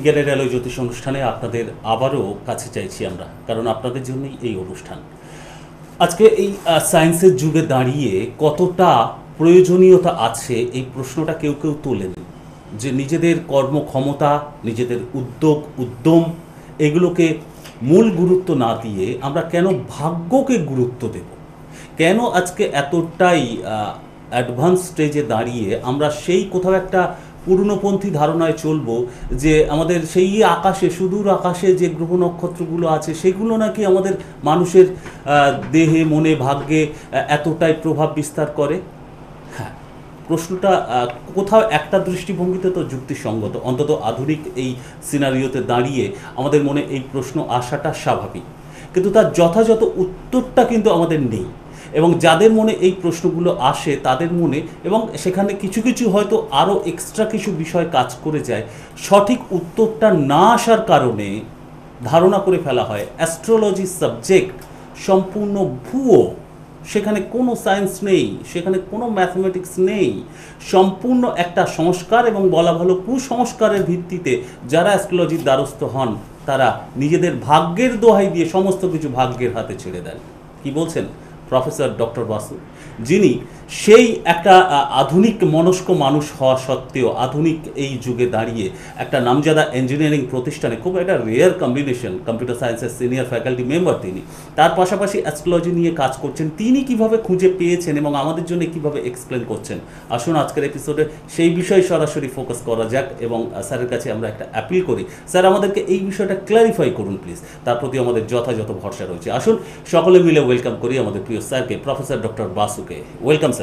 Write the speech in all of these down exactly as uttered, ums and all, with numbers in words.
জ্ঞানের আলো জ্যোতিষ অনুষ্ঠানে আপনাদের আবারও কাছে চাইছি আমরা, কারণ আপনাদের জন্যই এই অনুষ্ঠান। আজকে এই সায়েন্সের যুগে দাঁড়িয়ে কতটা প্রয়োজনীয়তা আছে এই প্রশ্নটা কেউ কেউ তোলেন, যে নিজেদের কর্মক্ষমতা, নিজেদের উদ্যোগ উদ্যম এগুলোকে মূল গুরুত্ব না দিয়ে আমরা কেন ভাগ্যকে গুরুত্ব দেব, কেন আজকে এতটাই অ্যাডভান্স স্টেজে দাঁড়িয়ে আমরা সেই কোথাও একটা পুরনোপন্থী ধারণায় চলবো যে আমাদের সেই আকাশে, সুদূর আকাশে যে গ্রহ নক্ষত্রগুলো আছে সেগুলো নাকি আমাদের মানুষের দেহে, মনে, ভাগ্যে এতটাই প্রভাব বিস্তার করে। হ্যাঁ, প্রশ্নটা কোথাও একটা দৃষ্টিভঙ্গিতে তো যুক্তিসঙ্গত, অন্তত আধুনিক এই সিনারিওতে দাঁড়িয়ে আমাদের মনে এই প্রশ্ন আসাটা স্বাভাবিক, কিন্তু তার যথাযথ উত্তরটা কিন্তু আমাদের নেই। এবং যাদের মনে এই প্রশ্নগুলো আসে তাদের মনে, এবং সেখানে কিছু কিছু হয়তো আরও এক্সট্রা কিছু বিষয় কাজ করে যায়, সঠিক উত্তরটা না আসার কারণে ধারণা করে ফেলা হয় অ্যাস্ট্রোলজি সাবজেক্ট সম্পূর্ণ ভুয়ো, সেখানে কোনো সায়েন্স নেই, সেখানে কোনো ম্যাথমেটিক্স নেই, সম্পূর্ণ একটা সংস্কার এবং বলা ভালো কুসংস্কারের ভিত্তিতে যারা অ্যাস্ট্রোলজির দ্বারস্থ হন তারা নিজেদের ভাগ্যের দোহাই দিয়ে সমস্ত কিছু ভাগ্যের হাতে ছেড়ে দেন। কি বলছেন প্রফেসর ডক্টর বাসু, যিনি সেই একটা আধুনিক মনস্ক মানুষ হওয়া সত্ত্বেও আধুনিক এই যুগে দাঁড়িয়ে একটা নামজাদা ইঞ্জিনিয়ারিং প্রতিষ্ঠানে, খুব একটা রেয়ার কম্বিনেশন, কম্পিউটার সায়েন্সের সিনিয়র ফ্যাকাল্টি মেম্বার তিনি, তার পাশাপাশি অ্যাস্ট্রোলজি নিয়ে কাজ করছেন। তিনি কিভাবে খুঁজে পেয়েছেন এবং আমাদের জন্য কিভাবে এক্সপ্লেন করছেন, আসুন আজকের এপিসোডে সেই বিষয়ে সরাসরি ফোকাস করা যাক এবং স্যারের কাছে আমরা একটা অ্যাপিল করি, স্যার আমাদেরকে এই বিষয়টা ক্ল্যারিফাই করুন প্লিজ। তার প্রতি আমাদের যথাযথ ভরসা রয়েছে। আসুন সকলে মিলে ওয়েলকাম করি আমাদের প্রিয় স্যারকে, প্রফেসর ডক্টর বাসুকে। Welcome sir.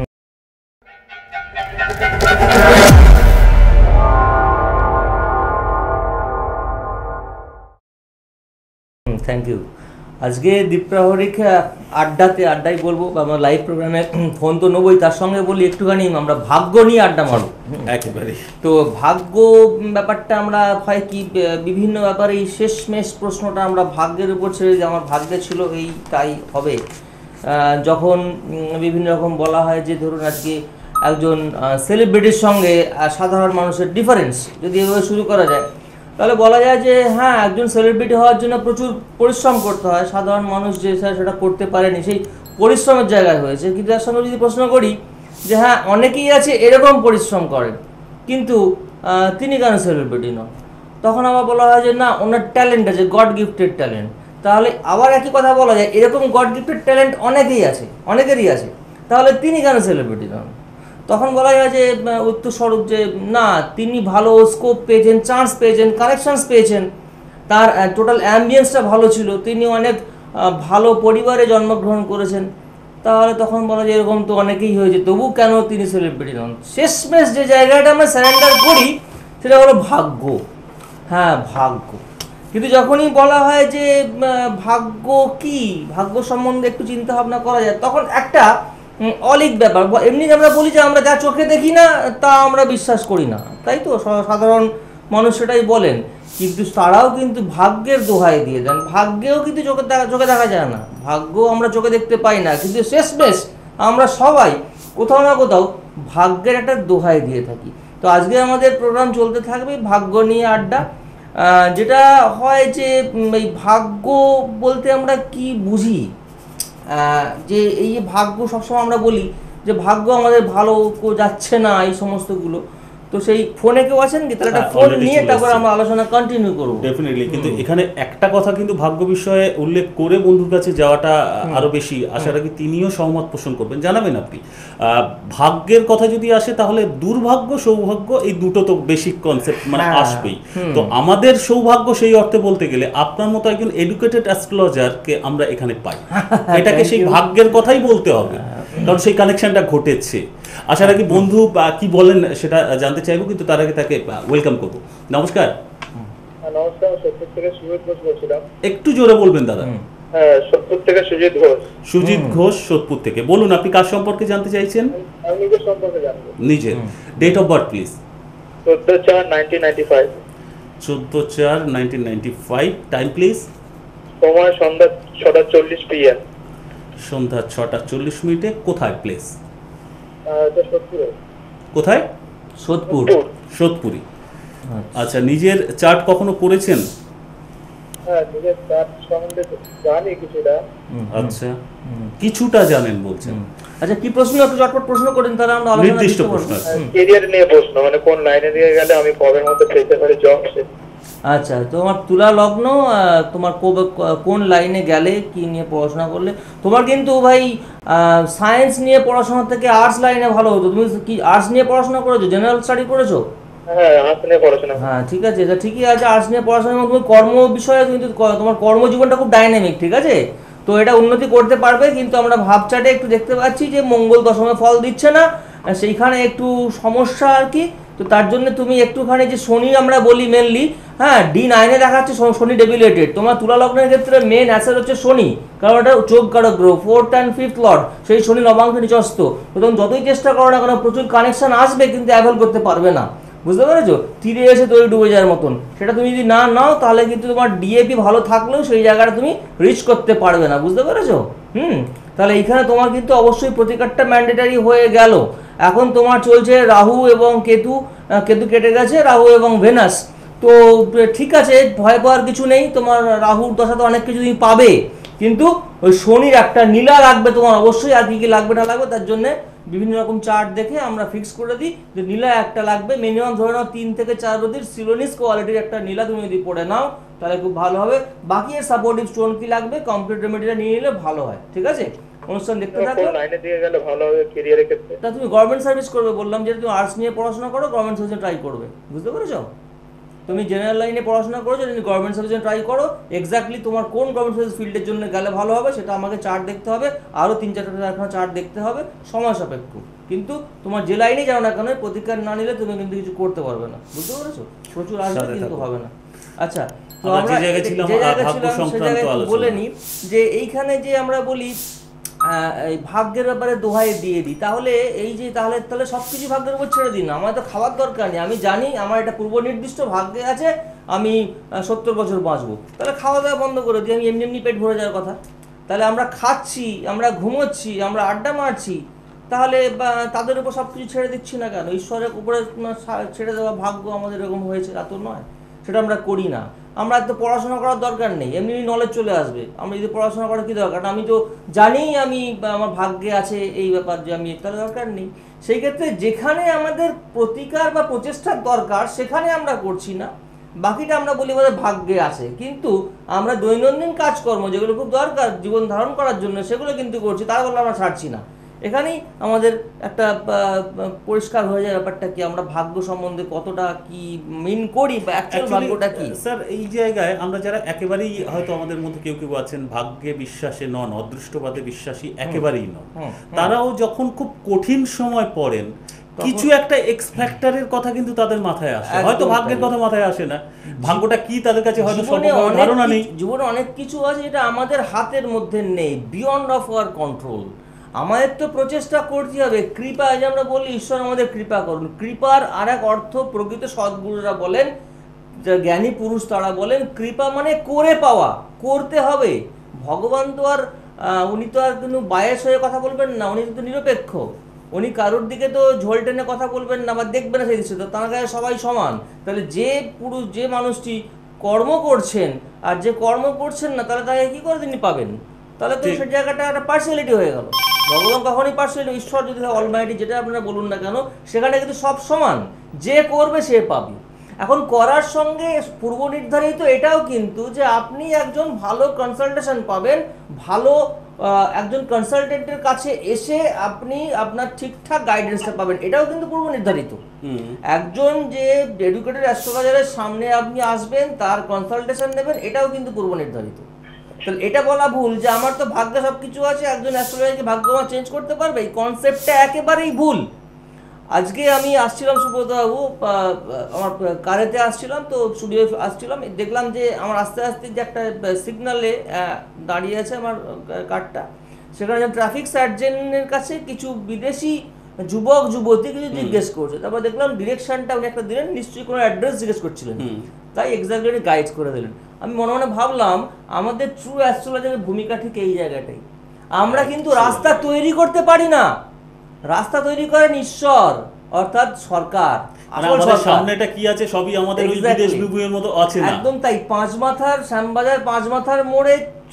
Thank you. আজকে দীপ্রাহরিক আড্ডাতে, আড্ডাই বলবো, আমরা লাইভ প্রোগ্রামে ফোন তো নেবই, তার সঙ্গে বলি একটুখানি আমরা ভাগ্য নিয়ে আড্ডা মারব। একেবারে তো ভাগ্য ব্যাপারটা আমরা হয় কি বিভিন্ন ব্যাপারে এই শেষমেশ প্রশ্নটা আমরা ভাগ্যের উপর ছেড়ে দিই, আমার ভাগ্যে ছিল এই তাই হবে। যখন বিভিন্ন রকম বলা হয় যে ধরুন আজকে একজন সেলিব্রিটির সঙ্গে সাধারণ মানুষের ডিফারেন্স যদি এভাবে শুরু করা যায়, তাহলে বলা যায় যে হ্যাঁ, একজন সেলিব্রিটি হওয়ার জন্য প্রচুর পরিশ্রম করতে হয়, সাধারণ মানুষ যে সেটা করতে পারেনি, সেই পরিশ্রমের জায়গায় হয়েছে। কিন্তু তার সঙ্গে যদি প্রশ্ন করি যে হ্যাঁ, অনেকেই আছে এরকম পরিশ্রম করেন কিন্তু তিনি কেন সেলিব্রিটি নন, তখন আবার বলা হয় যে না, ওনার ট্যালেন্ট আছে, গড গিফটেড ট্যালেন্ট। তাহলে আবার একই কথা বলা যায়, এরকম গড গিফটেড ট্যালেন্ট অনেকেই আছে, অনেকেরই আছে, তাহলে তিনি কেন সেলিব্রিটি নন? তখন বলা যায় যে উত্তরস্বরূপ যে না, তিনি ভালো স্কোপ পেয়েছেন, চান্স পেয়েছেন, কানেকশানস পেয়েছেন, তার টোটাল অ্যাম্বিয়েন্সটা ভালো ছিল, তিনি অনেক ভালো পরিবারে জন্মগ্রহণ করেছেন, তাহলে তখন বলা যায় এরকম তো অনেকেই হয়েছে, তবু কেন তিনি সেলিব্রিটি নন? শেষমেশ যে জায়গাটা আমরা সারেন্ডার করি সেটা হলো ভাগ্য। হ্যাঁ, ভাগ্য। কিন্তু যখনই বলা হয় যে ভাগ্য কি, ভাগ্য সম্বন্ধে একটু চিন্তা ভাবনা করা যায়, তখন একটা অলিক ব্যাপার, এমনি আমরা বলি যে আমরা যা চোখে দেখি না তা আমরা বিশ্বাস করি না, তাই তো সাধারণ মানুষ সেটাই বলেন, কিন্তু তারাও কিন্তু ভাগ্যের দোহাই দিয়ে দেন। ভাগ্যেও কিন্তু চোখে চোখে দেখা যায় না, ভাগ্য আমরা চোখে দেখতে পাই না, কিন্তু শেষমেশ আমরা সবাই কোথাও না কোথাও ভাগ্যের একটা দোহাই দিয়ে থাকি। তো আজকে আমাদের প্রোগ্রাম চলতে থাকবে ভাগ্য নিয়ে আড্ডা। যেটা হয় যে এই ভাগ্য বলতে আমরা কি বুঝি, যে এই যে ভাগ্য সবসময় আমরা বলি যে ভাগ্য আমাদের ভালো যাচ্ছে না, এই সমস্তগুলো। তো সেই ফোনে কেউ আছেন কি? তাহলে একটা ফোন নিয়ে তারপর আমরা আলোচনা কন্টিনিউ করব। ডেফিনেটলি। কিন্তু এখানে একটা কথা কিন্তু ভাগ্য বিষয়ে উল্লেখ করে বন্ধুর কাছে যাওয়াটা আরো বেশি আশা রাখি তিনিও সহমত পোষণ করবেন, জানাবেন আপনি। ভাগ্যের কথা যদি আসে তাহলে দুর্ভাগ্য, সৌভাগ্য এই দুটো তো বেসিক কনসেপ্ট মানে আসবেই। তো আমাদের সৌভাগ্য সেই অর্থে বলতে গেলে আপনার মতো একজন এডুকেটেড অ্যাস্ট্রোলজারকে আমরা এখানে পাই, এটাকে সেই ভাগ্যের কথাই বলতে হবে, কারণ সেই কানেকশনটা ঘটেছে। আশা রাখি বন্ধু কি বলেন সেটা জানতে চাইবো, কিন্তু তার আগে তাকে ওয়েলকাম করবো। নমস্কার। নমস্কার, সোদপুর থেকে সুজিত ঘোষ বলছিলাম। একটু জোরে বলবেন দাদা। হ্যাঁ, সোদপুর থেকে সুজিত ঘোষ। সুজিত ঘোষ, সোদপুর থেকে। বলুন আপনি কার সম্পর্কে জানতে চাইছেন? আমি নিজের সম্পর্কে জানবো। নিজের ডেট অফ বার্থ প্লিজ। চোদ্দ চার নাইনটিন নাইনটি ফাইভ। চোদ্দ চার nineteen ninety five. Time please. সময় সন্ধ্যা ছটা চল্লিশ পিএম। সন্ধ্যা ছটা চল্লিশ মিনিটে। কোথায় প্লেস? সোদপুরে। কোথায়? সোদপুর। সোদপুরি। আচ্ছা, নিজের চার্ট কখনো করেছেন? হ্যাঁ, নিজের চার্ট সম্বন্ধে জানি কিছুটা। আচ্ছা, কিছুটা জানেন বলছেন। আচ্ছা, কি প্রশ্ন একটু চটপট প্রশ্ন করেন, তাহলে আমরা আলোচনা নির্দিষ্ট করতে পারবো। প্রশ্ন। কেরিয়ার নিয়ে প্রশ্ন, মানে কোন লাইনে দিয়ে গেলে আমি কবের মধ্যে পেতে পারি জব। আচ্ছা, তোমার তুলা লগ্ন, আহ, তোমার কবে- কোন লাইনে গেলে কি নিয়ে পড়াশোনা করলে। তোমার কিন্তু ভাই সায়েন্স নিয়ে পড়াশোনা থেকে আর্টস লাইনে ভালো হতো। তুমি কি আর্টস নিয়ে পড়াশোনা করেছো, জেনারেল স্টাডি করেছো? হ্যাঁ, আর্টস নিয়ে পড়াশোনা। হ্যাঁ, ঠিক আছে, এটা ঠিকই আছে। আর্টস নিয়ে পড়াশোনা এবং তুমি কর্ম বিষয়ে কিন্তু ক- তোমার কর্মজীবনটা খুব ডাইনামিক, ঠিক আছে, তো এটা উন্নতি করতে পারবে। কিন্তু আমরা ভাবচাটে একটু দেখতে পাচ্ছি যে মঙ্গল দশমে ফল দিচ্ছে না, আর সেইখানে একটু সমস্যা আর কি। তো তার জন্য তুমি একটুখানি যে শনি আমরা বলি মেনলি, হ্যাঁ, ডি নাইনে দেখাচ্ছে শ- শনি ডেবিলেটেড। তোমার তুলা লগ্নের ক্ষেত্রে মেন অ্যাসেট হচ্ছে শনি, কারণ এটা চোখ কারক গ্রহ, ফোর্থ অ্যান্ড ফিফথ লর্ড, সেই শনি নবাংশে নিচস্থ। তো তুমি যতই চেষ্টা করো না কেন প্রচুর কানেকশন আসবে, কিন্তু অ্যাভেল করতে পারবে না, বুঝতে পেরেছো? তীরে এসে তৈরি ডুবে যাওয়ার মতন। সেটা তুমি যদি না নাও তাহলে কিন্তু তোমার ডিএপি ভালো থাকলেও সেই জায়গাটা তুমি রিচ করতে পারবে না, বুঝতে পেরেছো? হুম, তাহলে এইখানে তোমার কিন্তু অবশ্যই প্রতিকারটা ম্যান্ডেটারি হয়ে গেল। এখন তোমার চলছে রাহু এবং কেতু, আহ, কেতু কেটে গেছে, রাহু এবং ভেনাস। তো ঠিক আছে, ভয় পাওয়ার কিছু নেই। তোমার রাহুর দশাতে অনেক কিছু তুমি পাবে, কিন্তু ওই শনির একটা নীলা লাগবে তোমার অবশ্যই। আর কি কি লাগবে না লাগবে তার জন্য বিভিন্ন রকম চার্ট দেখে আমরা ফিক্স করে দিই যে নীলা একটা লাগবে, মিনিমাম ধরে নাও তিন থেকে চার রতির সিলোনিস কোয়ালিটির একটা নীলা তুমি যদি পড়ে নাও তাহলে খুব ভালো হবে। বাকি এর সাপোর্টিভ স্টোন কি লাগবে, কম্পিউটার রেমেডিটা নিয়ে নিলে ভালো হয়, ঠিক আছে? অনুষ্ঠান দেখতে থাকো। কোন লাইনে দিয়ে গেলে ভালো হবে ক্যারিয়ারের ক্ষেত্রে? তা তুমি গভর্নমেন্ট সার্ভিস করবে বললাম, যে তুমি আর্টস নিয়ে পড়াশোনা করো, গভর্নমেন্ট সার্ভিসে ট্রাই করবে, বুঝতে পেরেছো? তুমি জেনারেল লাইনে পড়াশোনা করেছো, যদি গভর্নমেন্ট সার্ভিসে ট্রাই করো, এক্স্যাক্টলি তোমার কোন গভর্নমেন্ট সার্ভিস ফিল্ডের জন্য গেলে ভালো হবে সেটা আমাকে চার্ট দেখতে হবে, আরও তিন চারটা চারখানা চার্ট দেখতে হবে, সময় সাপেক্ষ। কিন্তু তোমার যে লাইনে যাও না কেন প্রতিকার না নিলে তুমি কিন্তু কিছু করতে পারবে না, বুঝতে পেরেছো? প্রচুর আসবে সাথে কিন্তু থাকো। হবে না। আচ্ছা, তো আমরা আমরা যে জায়গায় ছিলাম, যে জায়গায় ভাগ্য ছিলাম সে সংক্রান্ত জায়গায় একটু আলোচনা। বলে নিই যে এইখানে যে আমরা বলি আহ, এই ভাগ্যের ব্যাপারে দোহাই দিয়ে দিই, তাহলে এই যে তাহলে তাহলে সব কিছু ভাগ্যের উপর ছেড়ে দিন না। আমার তো খাওয়ার দরকার নেই, আমি জানি আমার এটা পূর্ব নির্দিষ্ট ভাগ্যে আছে, আমি সত্তর বছর বাঁচবো, তাহলে খাওয়া দাওয়া বন্ধ করে দিই, আমি এমনি এমনি পেট ভরে যাওয়ার কথা। তাহলে আমরা খাচ্ছি, আমরা ঘুমোচ্ছি, আমরা আড্ডা মারছি, তাহলে বা তাদের উপর সব কিছু ছেড়ে দিচ্ছি না কেন? ঈশ্বরের উপরে ছেড়ে দেওয়া ভাগ্য আমাদের এরকম হয়েছে তা তো নয়, সেটা আমরা করি না। আমরা তো পড়াশোনা করার দরকার নেই, এমনি নলেজ চলে আসবে। আমরা যদি পড়াশোনা করার কি দরকার, আমি তো জানি আমি আমার ভাগ্যে আছে এই ব্যাপার যে আমি, তাহলে দরকার নেই। সেই ক্ষেত্রে যেখানে আমাদের প্রতিকার বা প্রচেষ্টার দরকার সেখানে আমরা করছি না, বাকিটা আমরা বলি আমাদের ভাগ্যে আছে। কিন্তু আমরা দৈনন্দিন কাজকর্ম যেগুলো খুব দরকার জীবন ধারণ করার জন্য সেগুলো কিন্তু করছি, তার বলে আমরা ছাড়ছি না। এখানেই আমাদের একটা পরিষ্কার হয়ে যায় ব্যাপারটা কি আমরা ভাগ্য সম্বন্ধে কতটা কি মিন করি বা অ্যাকচুয়াল ভাগ্যটা কি। স্যার, এই জায়গায় আমরা যারা একেবারেই হয়তো আমাদের মধ্যে কেউ কেউ আছেন ভাগ্যে বিশ্বাসে নন, অদৃষ্টবাদে বিশ্বাসী একেবারেই নন, তারাও যখন খুব কঠিন সময় পড়েন কিছু একটা এক্স ফ্যাক্টরের কথা কিন্তু তাদের মাথায় আসে, হয়তো ভাগ্যের কথা মাথায় আসে না, ভাগ্যটা কি তাদের কাছে হয়তো সঠিক ধারণা নেই। জীবনে অনেক কিছু আছে যেটা আমাদের হাতের মধ্যে নেই, বিয়ন্ড অফ আওয়ার কন্ট্রোল। আমাদের তো প্রচেষ্টা করতে হবে। কৃপা, যে আমরা বলি ঈশ্বর আমাদের কৃপা করুন, কৃপার আর এক অর্থ প্রকৃত সদ্গুরুরা বলেন, জ্ঞানী পুরুষ তারা বলেন কৃপা মানে করে পাওয়া, করতে হবে। ভগবান তো আর উনি তো আর কিন্তু বায়াস হয়ে কথা বলবেন না, উনি কিন্তু নিরপেক্ষ, উনি কারোর দিকে তো ঝোল টেনে কথা বলবেন না বা দেখবেন না সেই দৃশ্য, তো তার কাছে সবাই সমান। তাহলে যে পুরুষ, যে মানুষটি কর্ম করছেন আর যে কর্ম করছেন না, তাহলে তাকে কী করে তিনি পাবেন? তাহলে তো সেই জায়গাটা একটা পার্সিয়ালিটি হয়ে গেল। ভগবান কখনই পার্সিয়ালিটি, ঈশ্বর যদি অলমাইটি যেটা আপনারা বলুন না কেন, সেখানে কিন্তু সব সমান, যে করবে সে পাবে। এখন করার সঙ্গে পূর্ব নির্ধারিত এটাও কিন্তু যে আপনি একজন ভালো কনসালটেশন পাবেন, ভালো একজন কনসালটেন্টের কাছে এসে আপনি আপনার ঠিকঠাক গাইডেন্সটা পাবেন, এটাও কিন্তু পূর্ব নির্ধারিত। একজন যে এডুকেটেড অ্যাস্ট্রোলজারের সামনে আপনি আসবেন, তার কনসালটেশন নেবেন, এটাও কিন্তু পূর্ব নির্ধারিত। তাহলে এটা বলা ভুল যে আমার তো ভাগ্যে সব কিছু আছে, একজন অ্যাস্ট্রোলজারকে ভাগ্য আমার চেঞ্জ করতে পারবে, এই কনসেপ্টটা একেবারেই ভুল। আজকে আমি আসছিলাম সুব্রতবাবু, আমার কারেতে আসছিলাম, তো স্টুডিও আসছিলাম, দেখলাম যে আমার আস্তে আস্তে যে একটা সিগনালে দাঁড়িয়ে আছে আমার কারটা, সেখানে ট্রাফিক সার্জেনের কাছে কিছু বিদেশি যুবক যুবতী কিছু জিজ্ঞেস করছে। তারপর দেখলাম ডিরেকশনটা উনি একটা দিলেন, নিশ্চয়ই কোনো অ্যাড্রেস জিজ্ঞেস করছিলেন, তাই এক্স্যাক্টলি গাইড করে দিলেন। আমি মনে মনে ভাবলাম আমাদের ট্রু অ্যাস্ট্রোলজারের ভূমিকা ঠিক এই জায়গাটাই। আমরা কিন্তু রাস্তা তৈরি করতে পারি না, রাস্তা তৈরি করেন ঈশ্বর। অর্থাৎ সরকার, মানে আসল আমাদের সরকার। সামনে এটা কি আছে, সবই আমাদের ওই Exactly. বিদেশ বিভূতির মতো আছে না। একদম তাই। পাঁচ মাথার শ্যামবাজার পাঁচ মাথার মোড়ে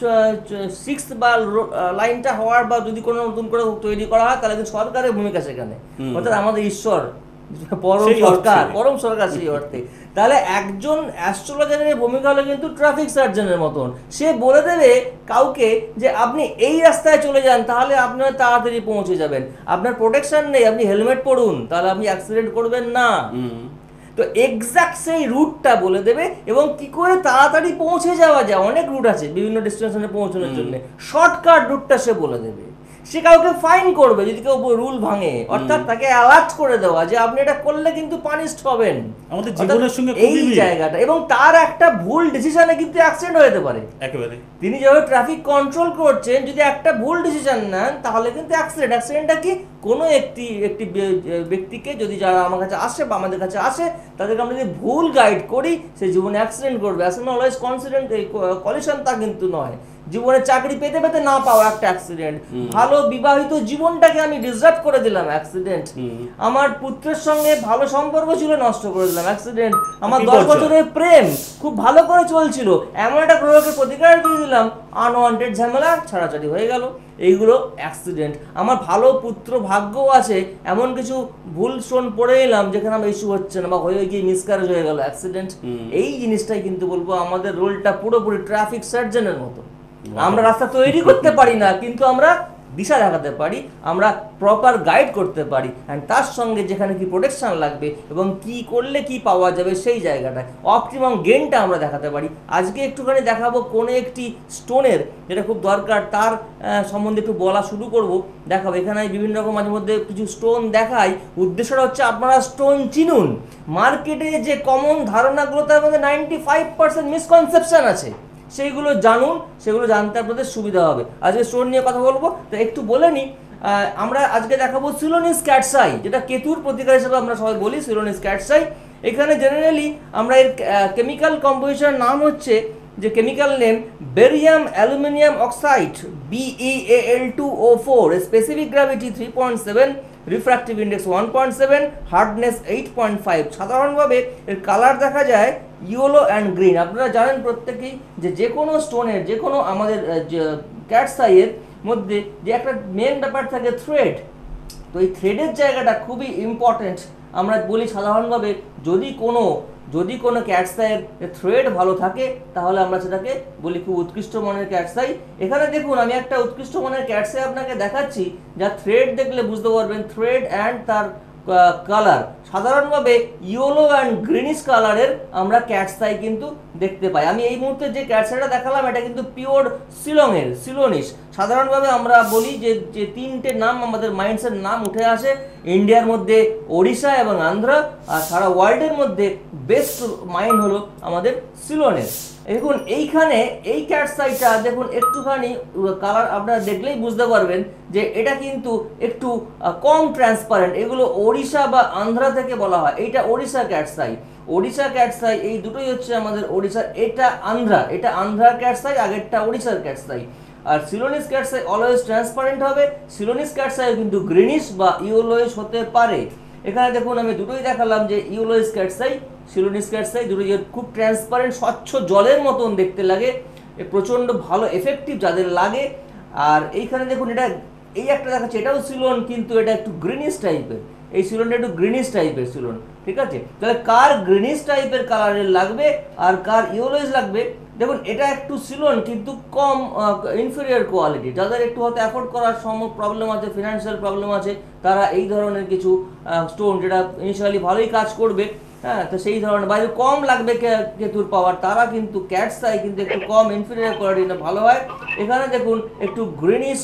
সিক্স বা রো- আহ, লাইনটা হওয়ার বা যদি কোনো নতুন করে তৈরি করা হয় তাহলে কিন্তু সরকারের ভূমিকা সেখানে, হুম। অর্থাৎ আমাদের ঈশ্বর পরম সেই সরকার, অর্থে। পরম সরকার সেই অর্থে। তাহলে একজন অ্যাস্ট্রোলজারের ভূমিকা হলো কিন্তু ট্রাফিক সার্জনের মতন। সে বলে দেবে কাউকে যে আপনি এই রাস্তায় চলে যান, তাহলে আপনার তাড়াতাড়ি পৌঁছে যাবেন। আপনার প্রোটেকশন নেই, আপনি হেলমেট পরুন, তাহলে আপনি অ্যাক্সিডেন্ট করবেন না। হুম। তো এক্সাক্ট সেই রুটটা বলে দেবে এবং কি করে তাড়াতাড়ি পৌঁছে যাওয়া যায়। অনেক রুট আছে বিভিন্ন ডেস্টিনেশনে পৌঁছানোর জন্য, শর্টকাট রুটটা সে বলে দেবে। সে কাউকে ফাইন করবে যদি কেউ রুল ভাঙে, অর্থাৎ তাকে অ্যালার্ট করে দেওয়া যে আপনি এটা করলে কিন্তু পানিশড হবেন। আমাদের অর্থাৎ জীবনের সঙ্গে এই খুবই মিল। জায়গাটা, এবং তার একটা ভুল ডিসিশনে কিন্তু অ্যাক্সিডেন্ট হয়ে যেতে পারে। একেবারে। তিনি যেভাবে ট্রাফিক কন্ট্রোল করছেন, যদি একটা ভুল ডিসিশন নেন তাহলে কিন্তু অ্যাক্সিডেন্ট। অ্যাক্সিডেন্টটা কি, কোনো একটি একটি বে- ব্যক্তিকে যদি যারা আমার কাছে আসে বা আমাদের কাছে আসে তাদেরকে আমরা যদি ভুল গাইড করি, সে জীবনে অ্যাক্সিডেন্ট করবে। অ্যাক্সিডেন্ট অলওয়েজ কনসিডেন্ট কলিশন, তা কিন্তু নয়। জীবনে চাকরি পেতে পেতে না পাওয়া একটা অ্যাক্সিডেন্ট, ভালো বিবাহিত জীবনটাকে আমি ডিসরাপ্ট করে দিলাম, অ্যাক্সিডেন্ট। আমার পুত্রের সঙ্গে ভালো সম্পর্ক ছিল, নষ্ট করে দিলাম, অ্যাক্সিডেন্ট। আমার দশ বিপর্যয়। বছরের প্রেম খুব ভালো করে চলছিল, এমন একটা গ্রহকে প্রতিকার দিয়ে দিলাম, আনওয়ান্টেড ঝামেলা, ছাড়াছাড়ি হয়ে গেল, এইগুলো অ্যাক্সিডেন্ট। আমার ভালো পুত্র ভাগ্যও আছে, এমন কিছু ভুল স্টোন পড়ে এলাম যেখানে আমার ইস্যু হচ্ছে না বা হয়ে গিয়ে মিসক্যারেজ হয়ে গেল, অ্যাক্সিডেন্ট। এই জিনিসটাই কিন্তু বলবো আমাদের রোলটা পুরোপুরি ট্রাফিক সার্জনের মতো। আমরা রাস্তা তৈরি করতে পারি না, কিন্তু আমরা দিশা দেখাতে পারি, আমরা প্রপার গাইড করতে পারি, অ্যান্ড তার সঙ্গে যেখানে কি প্রোটেকশন লাগবে এবং কি করলে কি পাওয়া যাবে সেই জায়গাটায় অপটিমাম গেইনটা আমরা দেখাতে পারি। আজকে একটুখানি দেখাবো কোনো একটি স্টোনের যেটা খুব দরকার, তার আহ, সম্বন্ধে একটু বলা শুরু করব, দেখাবো। এখানে আমি বিভিন্ন রকম মাঝে মধ্যে কিছু স্টোন দেখাই, উদ্দেশ্যটা হচ্ছে আপনারা স্টোন চিনুন। মার্কেটে যে কমন ধারণাগুলো তার মধ্যে নাইনটি ফাইভ পার্সেন্ট মিসকনসেপশন আছে, সেইগুলো জানুন, সেগুলো জানতে আপনাদের সুবিধা হবে। আজকে স্টোন নিয়ে কথা বলবো, তো একটু বলে নিই। আহ, আমরা আজকে দেখাবো সিলোনিস ক্যাটসাই, যেটা কেতুর প্রতিকার হিসেবে আমরা সবাই বলি সিলোনিস ক্যাটসাই। এখানে জেনারেলি আমরা এর কেমিক্যাল কম্পোজিশনের নাম হচ্ছে, যে chemical name barium aluminium oxide, B E A L two O four, specific gravity three point seven, refractive index one point seven, hardness eight point five. সাধারণভাবে এর কালার দেখা যায় ইয়েলো অ্যান্ড গ্রিন। আপনারা জানেন প্রত্যেকেই যে যে কোনো স্টোনের, যে কোনো আমাদের ক্যাটসাইয়ের মধ্যে যে একটা মেন ব্যাপার থাকে থ্রেড, তো এই থ্রেডের জায়গাটা খুবই ইম্পর্টেন্ট। আমরা বলি সাধারণভাবে যদি কোনো যদি কোনো ক্যাটসাইয়ের থ্রেড ভালো থাকে তাহলে আমরা সেটাকে বলি খুব উৎকৃষ্ট মানের ক্যাটসাই। এখানে দেখুন আমি একটা উৎকৃষ্ট মানের ক্যাটসাই আপনাকে দেখাচ্ছি, যা থ্রেড দেখলে বুঝতে পারবেন, থ্রেড অ্যান্ড তার কালার সাধারণভাবে ইয়েলো অ্যান্ড গ্রিনিশ কালারের আমরা ক্যাটসাই কিন্তু দেখতে পাই। আমি এই মুহূর্তে যে ক্যাটসাইটা দেখালাম এটা কিন্তু পিওর শিলংয়ের, সিলোনিস। সাধারণভাবে আমরা বলি যে যে তিনটে নাম আমাদের মাইন্ডসের নাম উঠে আসে, ইন্ডিয়ার মধ্যে ওড়িশা এবং আন্ধ্রা, আর সারা ওয়ার্ল্ডের মধ্যে বেস্ট মাইন্ড হলো আমাদের সিলোনের। দেখুন এইখানে এই ক্যাটসাইটা দেখুন একটুখানি কালার আপনারা দেখলেই বুঝতে পারবেন যে এটা কিন্তু একটু কম ট্রান্সপারেন্ট। এগুলো ওড়িশা বা আন্ধ্রা থেকে বলা হয়, এইটা ওড়িশা ক্যাটসাই। ওড়িশা ক্যাটসাই এই দুটোই হচ্ছে আমাদের ওড়িশার, এটা আন্ধ্রা, এটা আন্ধ্রার ক্যাটসাই, আগেরটা ওড়িশার ক্যাটসাই। আর সিলোনিস ক্যাটসাই অলওয়েজ ট্রান্সপারেন্ট হবে। সিলোনিস ক্যাটসাই কিন্তু গ্রিনিশ বা ইয়েলোইশ হতে পারে। এখানে দেখুন আমি দুটোই দেখালাম যে ইয়েলোইশ ক্যাটসাই, সিলোনিস ক্যাটসাই, দুটোই খুব ট্রান্সপারেন্ট, স্বচ্ছ জলের মতন দেখতে লাগে, প্রচণ্ড ভালো এফেক্টিভ যাদের লাগে। আর এইখানে দেখুন এটা এই একটা দেখাচ্ছে, এটাও সিলোন কিন্তু এটা একটু গ্রিনিশ টাইপের, এই সিলোনটা একটু গ্রিনিশ টাইপের সিলোন, ঠিক আছে? তাহলে কার গ্রিনিশ টাইপের কালারের লাগবে আর কার ইয়েলোইশ লাগবে, দেখুন এটা একটু সিলোন কিন্তু কম ইনফেরিয়র কোয়ালিটি। যাদের একটু হয়তো অ্যাফোর্ড করার সম প্রবলেম আছে, ফিনান্সিয়াল প্রবলেম আছে, তারা এই ধরনের কিছু স্টোন যেটা ইনিশিয়ালি ভালোই কাজ করবে, হ্যাঁ, তো সেই ধরনের বাইরে কম লাগবে কেতুর পাওয়ার, তারা কিন্তু ক্যাটসাই কিন্তু একটু কম ইনফেরিয়র কোয়ালিটি ভালো হয়। এখানে দেখুন একটু গ্রিনিশ,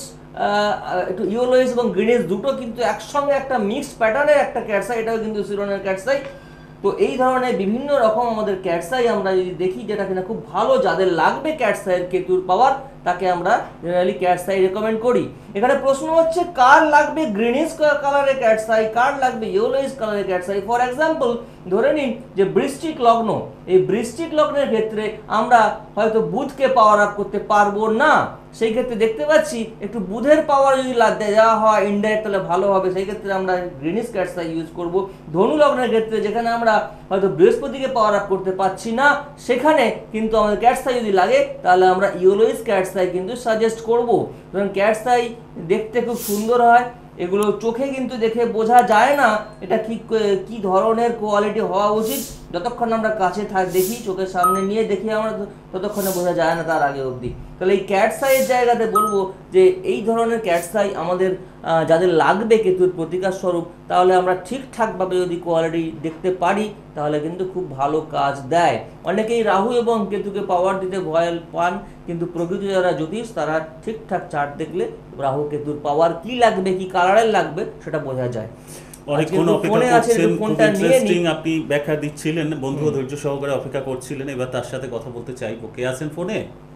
একটু ইয়েলোইশ এবং গ্রিনিশ দুটো কিন্তু একসঙ্গে একটা মিক্সড প্যাটার্নের একটা ক্যাটসাই, এটাও কিন্তু সিলোনের ক্যাটসাই। তো এই ধরনের বিভিন্ন রকম আমাদের ক্যাটসাই আমরা যদি দেখি যেটা কিনা খুব ভালো, যাদের লাগবে ক্যাটসাইয়ের কেতুর পাওয়ার, তাকে আমরা জেনারেলি ক্যাটসাই রেকমেন্ড করি। এখানে প্রশ্ন হচ্ছে কার লাগবে গ্রিনিশ কালারের ক্যাটসাই, কার লাগবে ইয়েলোইশ কালারের ক্যাটসাই। ফর এক্সাম্পল ধরে নিন যে বৃশ্চিক লগ্ন, এই বৃশ্চিক লগ্নের ক্ষেত্রে আমরা হয়তো বুধকে পাওয়ার আপ করতে পারবো না, সেই ক্ষেত্রে দেখতে পাচ্ছি একটু বুধের পাওয়ার যদি দেওয়া হয় ইনডাইরেক্ট তাহলে ভালো হবে, সেই ক্ষেত্রে আমরা গ্রিনিশ ক্যাটস আই ইউজ করব। ধনু লগ্নের ক্ষেত্রে যেখানে আমরা হয়তো বৃহস্পতিকে পাওয়ার আপ করতে পারছি না, সেখানে কিন্তু আমাদের ক্যাটস আই যদি লাগে তাহলে আমরা ইয়েলোইস ক্যাটস আই কিন্তু সাজেস্ট করব। কারণ ক্যাটস আই দেখতে খুব সুন্দর হয়, এগুলো চোখে কিন্তু দেখে বোঝা যায় না এটা কি কি ধরনের কোয়ালিটি হওয়া উচিত, যতক্ষণ আমরা কাছে থাক দেখি চোখের সামনে নিয়ে দেখি আমরা ততক্ষণে বোঝা যায় না তার আগে অবধি। তাহলে এই ক্যাটস আইয়ের জায়গাতে বলবো যে এই ধরনের ক্যাটস আই আমাদের যাদের লাগবে কেতুর প্রতিকার স্বরূপ, তাহলে আমরা ঠিকঠাকভাবে যদি কোয়ালিটি দেখতে পারি তাহলে কিন্তু খুব ভালো কাজ দেয়। অনেকেই রাহু এবং কেতুকে পাওয়ার দিতে ভয় পান, কিন্তু প্রকৃতি যারা জ্যোতিষ তারা ঠিকঠাক চার্ট দেখলে রাহু কেতুর পাওয়ার কি লাগবে, কি কালারের লাগবে সেটা বোঝা যায়। অনেকক্ষণ অপেক্ষা করছেন, খুব ইন্টারেস্টিং আপনি ব্যাখ্যা দিচ্ছিলেন, বন্ধু ধৈর্য সহকারে অপেক্ষা করছিলেন, এবার তার সাথে কথা বলতে চাইবো। কে আছেন ফোনে?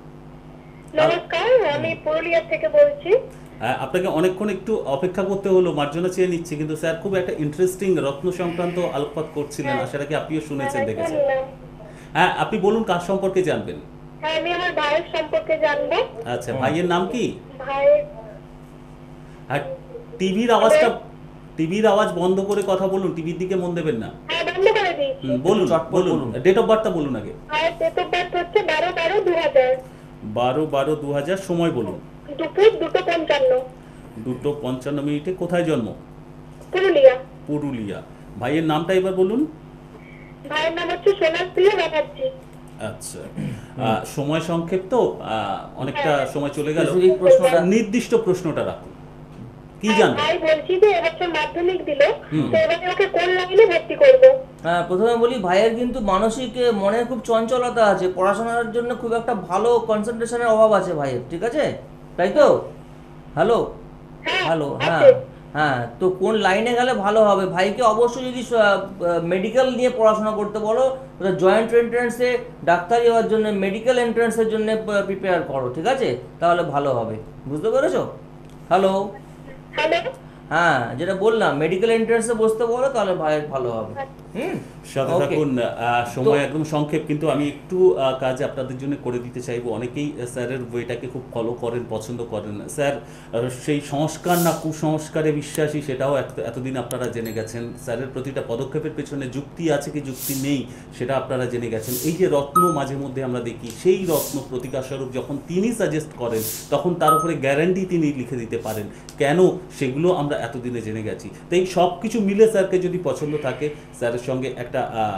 নমস্কার, আমি পুরুলিয়া থেকে বলছি। আপনাকে অনেকক্ষণ একটু অপেক্ষা করতে হলো, মার্জনা চেয়ে নিচ্ছি, কিন্তু স্যার খুব একটা ইন্টারেস্টিং রত্ন সংক্রান্ত আলোকপাত করছিলেন, আশা রাখি আপনিও শুনেছেন, দেখেছেন। হ্যাঁ, আপনি বলুন কার সম্পর্কে জানবেন? হ্যাঁ, আমি আমার ভাইয়ের সম্পর্কে জানবো। আচ্ছা, ভাইয়ের নাম কি? ভাইয়ের হ্যাঁ, টিভির আওয়াজটা টিভির আওয়াজ বন্ধ করে কথা বলুন, টিভির দিকে মন দেবেন না। হ্যাঁ, বন্ধ করে দিয়েছি। বলুন বলুন, ডেট অফ বার্থটা বলুন আগে। ভাইয়ের ডেট অফ বার্থ হচ্ছে বারো বারো দু হাজার। বারো বারো দু হাজার, সময় বলুন। দুপুর দুটো পঞ্চান্ন। দুটো পঞ্চান্ন মিনিটে। কোথায় জন্ম? পুরুলিয়া। পুরুলিয়া। ভাইয়ের নামটা এবার বলুন। ভাইয়ের নাম হচ্ছে সোনার প্রিয় ব্যানার্জি। আচ্ছা, সময় সংক্ষেপ তো, অনেকটা সময় চলে গেল, প্রশ্নটা নির্দিষ্ট প্রশ্নটা রাখুন। কি জানবেন? ভাই বলছি যে এবছর মাধ্যমিক দিল, তো এবারে ওকে কোন লাইনে ভর্তি করব? হ্যাঁ, প্রথমে বলি ভাইয়ের কিন্তু মানসিক মনের খুব চঞ্চলতা আছে, পড়াশোনার জন্য খুব একটা ভালো কনসেন্ট্রেশনের অভাব আছে ভাইয়ের, ঠিক আছে? তাই তো? হ্যালো হ্যালো হ্যাঁ হ্যাঁ, তো কোন লাইনে গেলে ভালো হবে? ভাইকে অবশ্যই যদি মেডিকেল নিয়ে পড়াশোনা করতে বলো, জয়েন্ট এন্ট্রান্সে ডাক্তারি হওয়ার জন্য মেডিকেল এন্ট্রান্সের জন্য প্রিপেয়ার করো, ঠিক আছে? তাহলে ভালো হবে, বুঝতে পেরেছো? হ্যালো হ্যালো, হ্যাঁ, যেটা বললাম মেডিকেল এন্ট্রান্সে বসতে বলো, তাহলে ভাইয়ের ভালো হবে। হুম, সাথে থাকুন। সময় একদম সংক্ষেপ, কিন্তু আমি একটু কাজ আপনাদের জন্য করে দিতে চাইবো। অনেকেই স্যারের বইটাকে খুব ফলো করেন, পছন্দ করেন। স্যার সেই সংস্কার না কুসংস্কারে বিশ্বাসী, সেটাও এতদিন আপনারা জেনে গেছেন। স্যারের প্রতিটা পদক্ষেপের পেছনে যুক্তি আছে কি যুক্তি নেই সেটা আপনারা জেনে গেছেন। এই যে রত্ন মাঝে মধ্যে আমরা দেখি, সেই রত্ন প্রতিকার স্বরূপ যখন তিনি সাজেস্ট করেন, তখন তার উপরে গ্যারান্টি তিনি লিখে দিতে পারেন। কেন? সেগুলো আমরা এতদিনে জেনে গেছি। তো এই সব কিছু মিলে স্যারকে যদি পছন্দ থাকে, স্যারের সঙ্গে একটা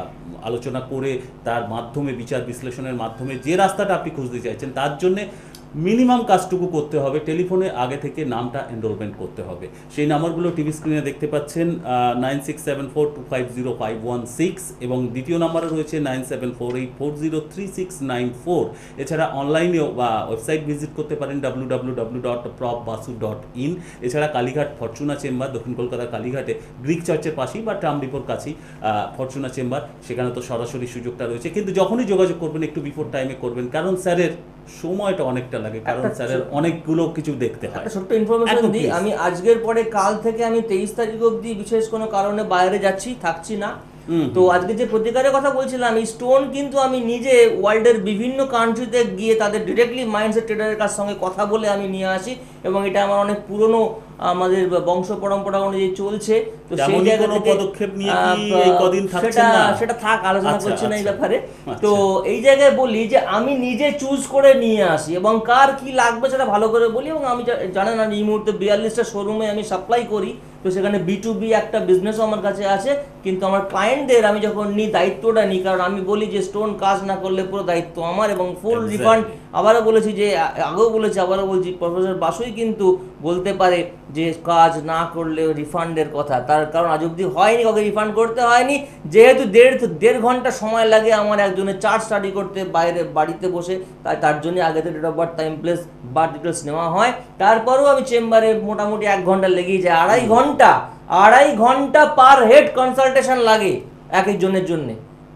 আলোচনা করে তার মাধ্যমে বিচার বিশ্লেষণের মাধ্যমে যে রাস্তাটা আপনি খুঁজতে চাইছেন, তার জন্যে মিনিমাম কাজটুকু করতে হবে, টেলিফোনে আগে থেকে নামটা এনরোলমেন্ট করতে হবে। সেই নাম্বারগুলো টিভি স্ক্রিনে দেখতে পাচ্ছেন, nine six seven four two five zero five one six, এবং দ্বিতীয় নাম্বারে রয়েছে nine seven four eight four zero three six nine four. এছাড়া অনলাইনেও বা ওয়েবসাইট ভিজিট করতে পারেন W W W dot prop Basu dot in. এছাড়া কালীঘাট ফরচুনা চেম্বার, দক্ষিণ কলকাতার কালীঘাটে গ্রিক চার্চের পাশেই বা ট্রামডিপোর কাছেই ফরচুনা চেম্বার, সেখানে তো সরাসরি সুযোগটা রয়েছে। কিন্তু যখনই যোগাযোগ করবেন একটু বিফোর টাইমে করবেন, কারণ স্যারের সময়টা অনেকটা লাগে, কারণ স্যারের অনেকগুলো কিছু দেখতে হয়। একটা ছোট্ট ইনফরমেশন দিই, আমি আজকের পরে কাল থেকে আমি তেইশ তারিখ অবধি বিশেষ কোনো কারণে বাইরে যাচ্ছি, থাকছি না। তো আজকে যে প্রতিকারের কথা বলছিলাম, এই স্টোন কিন্তু আমি নিজে ওয়ার্ল্ডের বিভিন্ন কান্ট্রিতে গিয়ে তাদের ডিরেক্টলি মাইন্ডসেট ট্রেডারের কাছ সঙ্গে কথা বলে আমি নিয়ে আসি, এবং এটা আমার অনেক পুরনো আমাদের বংশ পরম্পরা অনুযায়ী চলছে। তো সেই জায়গা থেকে পদক্ষেপ নিয়ে কি এই কদিন থাকছেন না? সেটা থাক, আলোচনা করছি না এই ব্যাপারে। তো এই জায়গায় বলি যে আমি নিজে চুজ করে নিয়ে আসি, এবং কার কি লাগবে সেটা ভালো করে বলি। এবং আমি জানেন না এই মুহূর্তে বিয়াল্লিশটা শোরুমে আমি সাপ্লাই করি, তো সেখানে বি টু বি একটা বিজনেসও আমার কাছে আছে। কিন্তু আমার ক্লায়েন্টদের আমি যখন নিই, দায়িত্বটা নিই, কারণ আমি বলি যে স্টোন কাজ না করলে পুরো দায়িত্ব আমার, এবং ফুল রিফান্ড। আবারও বলেছি যে, আগেও বলেছি আবারও বলছি, প্রফেসর বাসুই কিন্তু বলতে পারে যে কাজ না করলে রিফান্ডের কথা, তার কারণ আজ অব্দি হয়নি, কাউকে রিফান্ড করতে হয়নি। যেহেতু দেড় দেড় ঘন্টা সময় লাগে আমার একজনের চার্ট স্টাডি করতে বাইরে বাড়িতে বসে, তাই তার জন্য আগে থেকে date of birth, time, place, birth details নেওয়া হয়। তারপরেও আমি চেম্বারে মোটামুটি এক ঘন্টা লেগেই যায়, আড়াই ঘন্টা আড়াই ঘন্টা পার হেড কনসালটেশন লাগে এক একজনের জন্যে।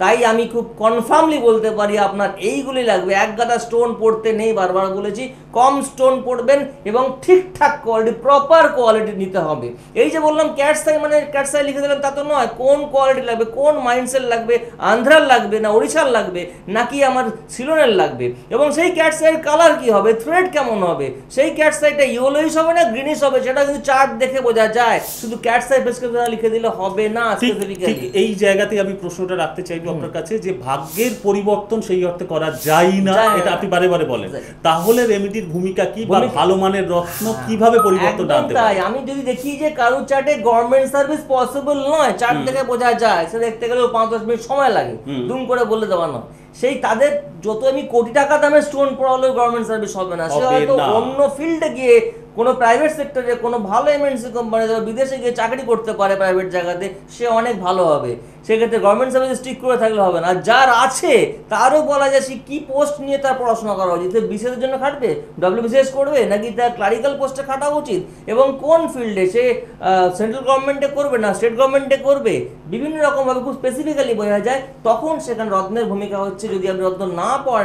তাই আমি খুব কনফার্মলি বলতে পারি আপনার এইগুলি লাগবে। এক গাদা স্টোন পড়তে নেই, বারবার বলেছি, কম স্টোন পড়বেন এবং ঠিকঠাক কোয়ালিটি, প্রপার কোয়ালিটি নিতে হবে। এই যে বললাম ক্যাটসাই মানে ক্যাটসাই লিখে দিলাম তা তো নয়, কোন কোয়ালিটি লাগবে, কোন মাইন্ডসেট লাগবে, আন্ধ্রার লাগবে না ওড়িশার লাগবে নাকি আমার সিলোনের লাগবে, এবং সেই ক্যাটসাইয়ের কালার কি হবে, থ্রেড কেমন হবে, সেই ক্যাটসাইটা ইয়েলোইশ হবে না গ্রিনিশ হবে, সেটা কিন্তু চার্ট দেখে বোঝা যায়। শুধু ক্যাটসাই প্রেসক্রিপশন লিখে দিলে হবে না। ঠিক ঠিক এই জায়গাতেই আমি প্রশ্নটা রাখতে চাইবো আপনার কাছে, যে ভাগ্যের পরিবর্তন সেই অর্থে করা যায় না, যায় এটা না। আপনি বারে বারে বলেন, যায়। তাহলে রেমেডির ভূমিকা কি, বা ভূমিকা- ভালো মানের রত্ন কিভাবে পরিবর্তন একদম আনতে তাই। পারে? আমি যদি দেখি যে কারো চার্টে গভর্নমেন্ট সার্ভিস পসিবল নয়, চার্ট দেখে বোঝা যায়, সে দেখতে গেলেও পাঁচ দশ মিনিট সময় লাগে, দুম করে বলে দেওয়া নয়, সেই তাদের যত আমি কোটি টাকা দামের স্টোন পড়ালেও গভর্নমেন্ট সার্ভিস হবে না। সে হবে হয়তো না। অন্য ফিল্ডে গিয়ে কোনো প্রাইভেট সেক্টরে কোনো ভালো এমএনসি কোম্পানি বিদেশে গিয়ে চাকরি করতে পারে প্রাইভেট জায়গাতে, সে অনেক ভালো হবে। সেক্ষেত্রে গভর্নমেন্ট সার্ভিস স্ট্রিক করে থাকলে হবে না। আর যার আছে তারও বলা যায় সে কি পোস্ট নিয়ে তার পড়াশোনা করা উচিত, বিসিএস এর জন্য খাটবে, ডব্লিউবিসিএস করবে নাকি তার ক্লারিক্যাল পোস্টে খাটা উচিত, এবং কোন ফিল্ডে সে সেন্ট্রাল গভর্নমেন্টে করবে না স্টেট গভর্নমেন্টে করবে, বিভিন্ন রকমভাবে খুব স্পেসিফিক্যালি বোঝা যায়। তখন সেখানে রত্নের ভূমিকা হচ্ছে। যদি আপনি রত্ন না পড়েন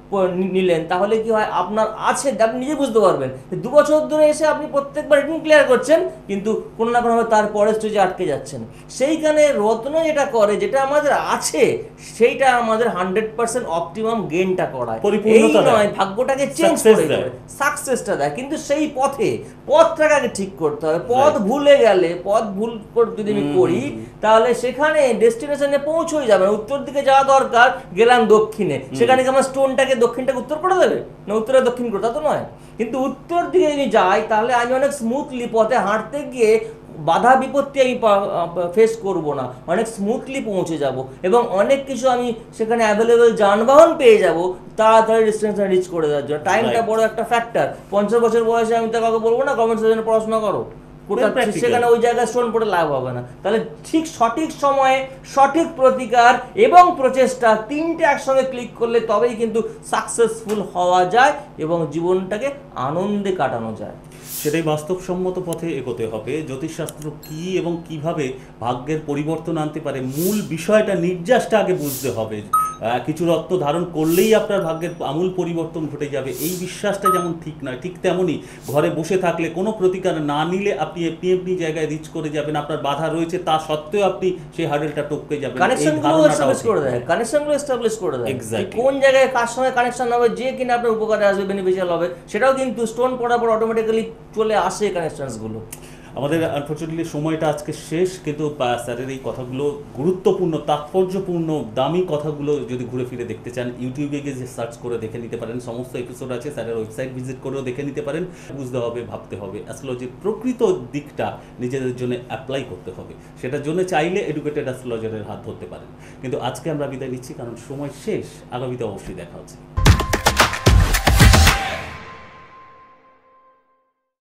নিলেন তাহলে কি হয়, আপনার আছে আপনি নিজে বুঝতে পারবেন। দু বছর ধরে এসে আপনি প্রত্যেকবার রিটিং ক্লিয়ার করছেন কিন্তু কোনো না কোনোভাবে তার পরের স্টেজে আটকে যাচ্ছেন। সেইখানে রত্ন যেটা করে, যেটা আমাদের আছে সেইটা আমাদের হান্ড্রেড পার্সেন্ট অপটিমাম গেইনটা করায়, এই নয় ভাগ্যটাকে চেঞ্জ করে দেয়, সাকসেসটা দেয়। কিন্তু সেই পথে পথটাকে আগে ঠিক করতে হবে। পথ ভুলে গেলে, পথ ভুল যদি আমি করি তাহলে সেখানে ডেস্টিনেশনে পৌঁছই যাবে না। উত্তর দিকে যাওয়া দরকার, গেলাম দক্ষিণে, সেখানে কি আমার স্টোনটাকে দক্ষিণটাকে উত্তর করে দেবে না উত্তরে দক্ষিণ করে, তা তো নয়। কিন্তু উত্তর দিকে যদি যাই তাহলে আমি অনেক স্মুথলি পথে হাঁটতে গিয়ে বাধা বিপত্তি আমি ফেস করব না, অনেক স্মুথলি পৌঁছে যাব এবং অনেক কিছু আমি সেখানে অ্যাভেলেবেল যানবাহন পেয়ে যাব তাড়াতাড়ি ডিস্টেন্সটা রিচ করে দেওয়ার জন্য। টাইমটা বড় একটা ফ্যাক্টর। পঞ্চাশ বছর বয়সে আমি তো কাউকে বলবো না গভর্নমেন্ট সার্ভিসে পড়াশোনা করো, সেখানে ওই জায়গায় স্টোন পড়ে লাভ হবে না। তাহলে ঠিক সঠিক সময়ে সঠিক প্রতিকার এবং প্রচেষ্টা তিনটে একসঙ্গে ক্লিক করলে তবেই কিন্তু সাকসেসফুল হওয়া যায় এবং জীবনটাকে আনন্দে কাটানো যায়। সেটাই বাস্তবসম্মত পথে এগোতে হবে। জ্যোতিষশাস্ত্র কি এবং কিভাবে ভাগ্যের পরিবর্তন আনতে পারে, মূল বিষয়টা নির্যাসটা আগে বুঝতে হবে। কিছু রত্ন ধারণ করলেই আপনার ভাগ্যের আমূল পরিবর্তন ঘটে যাবে, এই বিশ্বাসটা যেমন ঠিক নয়, ঠিক তেমনই ঘরে বসে থাকলে কোনো প্রতিকার না নিলে আপনি এমনি এমনি জায়গায় রিচ করে যাবেন, আপনার বাধা রয়েছে তা সত্ত্বেও আপনি সেই হার্ডেলটা টপকে যাবেন। কানেকশনগুলো এস্টাবলিশ করে দেয়, কানেকশনগুলো এস্টাবলিশ করে দেয়, কোন জায়গায় কার সঙ্গে কানেকশন হবে, যে কিনা আপনার উপকারে আসবে, বেনিফিশিয়াল হবে, সেটাও কিন্তু স্টোন পড়ার পর অটোমেটিক্যালি চলে আসে কানেকশনসগুলো। আমাদের আনফর্চুনেটলি সময়টা আজকে শেষ, কিন্তু স্যারের এই কথাগুলো গুরুত্বপূর্ণ, তাৎপর্যপূর্ণ, দামি কথাগুলো যদি ঘুরে ফিরে দেখতে চান ইউটিউবে গিয়ে যে সার্চ করে দেখে নিতে পারেন, সমস্ত এপিসোড আছে, স্যারের ওয়েবসাইট ভিজিট করেও দেখে নিতে পারেন। বুঝতে হবে, ভাবতে হবে, অ্যাস্ট্রোলজির প্রকৃত দিকটা নিজেদের জন্য অ্যাপ্লাই করতে হবে। সেটার জন্য চাইলে এডুকেটেড অ্যাস্ট্রোলজারের হাত ধরতে পারেন। কিন্তু আজকে আমরা বিদায় নিচ্ছি কারণ সময় শেষ, আগামীতে অবশ্যই দেখা হচ্ছে।